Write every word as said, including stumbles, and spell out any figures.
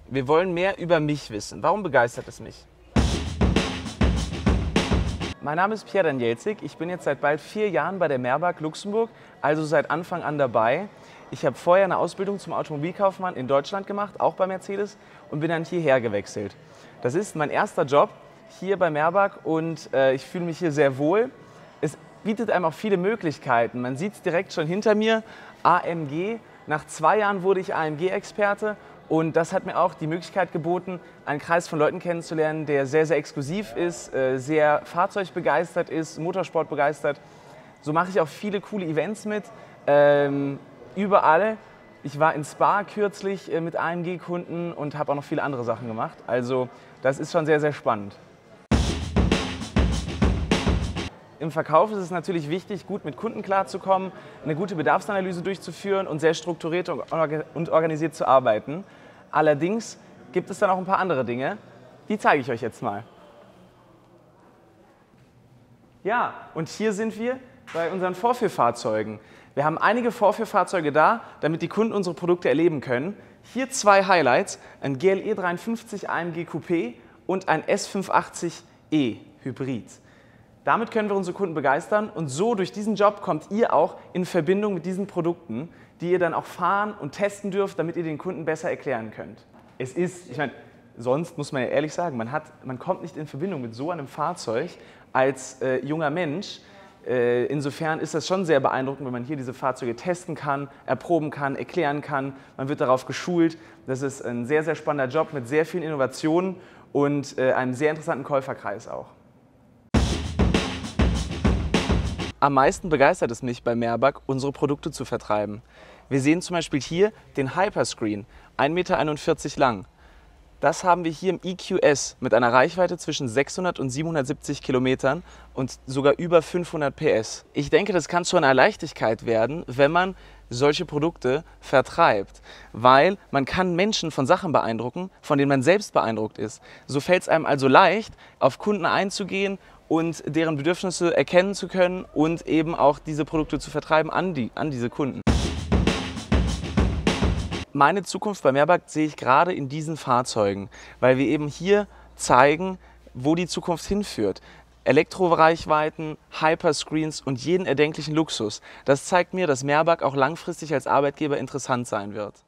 Wir wollen mehr über mich wissen. Warum begeistert es mich? Mein Name ist Pierre Danielzig. Ich bin jetzt seit bald vier Jahren bei der Merbag Luxemburg, also seit Anfang an dabei. Ich habe vorher eine Ausbildung zum Automobilkaufmann in Deutschland gemacht, auch bei Mercedes, und bin dann hierher gewechselt. Das ist mein erster Job hier bei Merbag und äh, ich fühle mich hier sehr wohl. Es bietet einem auch viele Möglichkeiten. Man sieht es direkt schon hinter mir, A M G. Nach zwei Jahren wurde ich A M G-Experte. Und das hat mir auch die Möglichkeit geboten, einen Kreis von Leuten kennenzulernen, der sehr, sehr exklusiv ist, sehr fahrzeugbegeistert ist, motorsportbegeistert. So mache ich auch viele coole Events mit, ähm, überall. Ich war in Spa kürzlich äh, mit A M G-Kunden und habe auch noch viele andere Sachen gemacht. Also das ist schon sehr, sehr spannend. Im Verkauf ist es natürlich wichtig, gut mit Kunden klarzukommen, eine gute Bedarfsanalyse durchzuführen und sehr strukturiert und organisiert zu arbeiten. Allerdings gibt es dann auch ein paar andere Dinge, die zeige ich euch jetzt mal. Ja, und hier sind wir bei unseren Vorführfahrzeugen. Wir haben einige Vorführfahrzeuge da, damit die Kunden unsere Produkte erleben können. Hier zwei Highlights, ein G L E dreiundfünfzig A M G Coupé und ein S fünfhundertachtzig E Hybrid. Damit können wir unsere Kunden begeistern und so durch diesen Job kommt ihr auch in Verbindung mit diesen Produkten, die ihr dann auch fahren und testen dürft, damit ihr den Kunden besser erklären könnt. Es ist, ich meine, sonst muss man ja ehrlich sagen, man, hat, man kommt nicht in Verbindung mit so einem Fahrzeug als äh, junger Mensch. Äh, insofern ist das schon sehr beeindruckend, wenn man hier diese Fahrzeuge testen kann, erproben kann, erklären kann. Man wird darauf geschult. Das ist ein sehr, sehr spannender Job mit sehr vielen Innovationen und äh, einem sehr interessanten Käuferkreis auch. Am meisten begeistert es mich bei Merbag, unsere Produkte zu vertreiben. Wir sehen zum Beispiel hier den Hyperscreen, ein Meter einundvierzig lang. Das haben wir hier im E Q S mit einer Reichweite zwischen sechshundert und siebenhundertsiebzig Kilometern und sogar über fünfhundert P S. Ich denke, das kann zu einer Leichtigkeit werden, wenn man solche Produkte vertreibt, weil man kann Menschen von Sachen beeindrucken, von denen man selbst beeindruckt ist. So fällt es einem also leicht, auf Kunden einzugehen und deren Bedürfnisse erkennen zu können und eben auch diese Produkte zu vertreiben an, die, an diese Kunden. Meine Zukunft bei Merbag sehe ich gerade in diesen Fahrzeugen, weil wir eben hier zeigen, wo die Zukunft hinführt. Elektroreichweiten, Hyperscreens und jeden erdenklichen Luxus. Das zeigt mir, dass Merbag auch langfristig als Arbeitgeber interessant sein wird.